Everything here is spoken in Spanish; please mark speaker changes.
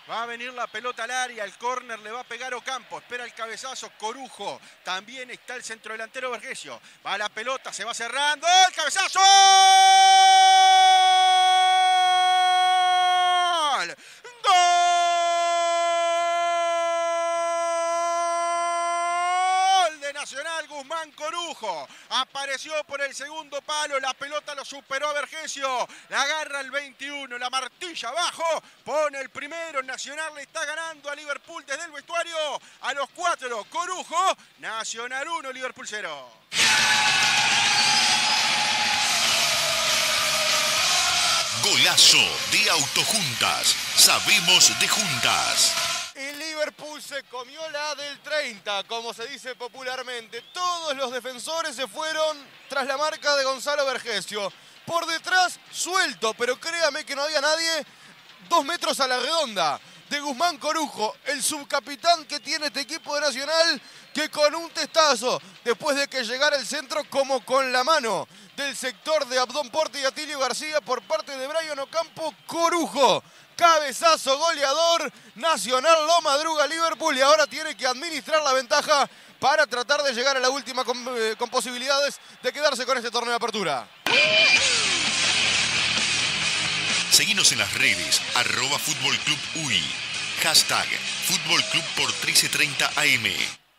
Speaker 1: Va a venir la pelota al área, el córner le va a pegar Ocampo, espera el cabezazo Corujo, también está el centrodelantero Vergesio. Va la pelota, se va cerrando, ¡el cabezazo! ¡Gol! ¡Gol de Nacional! Guzmán Corujo apareció por el segundo palo, la pelota lo superó a Vergesio, la agarra el 21, la martilla abajo, pone el primero, Nacional le está ganando a Liverpool desde el vestuario a los 4, Corujo, Nacional 1, Liverpool 0.
Speaker 2: Golazo de Autojuntas. Sabemos de juntas.
Speaker 3: Y Liverpool se comió la del 30, como se dice popularmente. Todos los defensores se fueron tras la marca de Gonzalo Vergesio. Por detrás, suelto, pero créame que no había nadie 2 metros a la redonda. De Guzmán Corujo, el subcapitán que tiene este equipo de Nacional, que con un testazo, después de que llegara el centro como con la mano del sector de Abdón Porte y Atilio García por parte de Brian Ocampo, Corujo. Cabezazo goleador, Nacional lo madruga Liverpool y ahora tiene que administrar la ventaja para tratar de llegar a la última con posibilidades de quedarse con este torneo de apertura.
Speaker 2: Seguinos en las redes, @Fútbol Club UI, hashtag Fútbol Club por 1330 AM.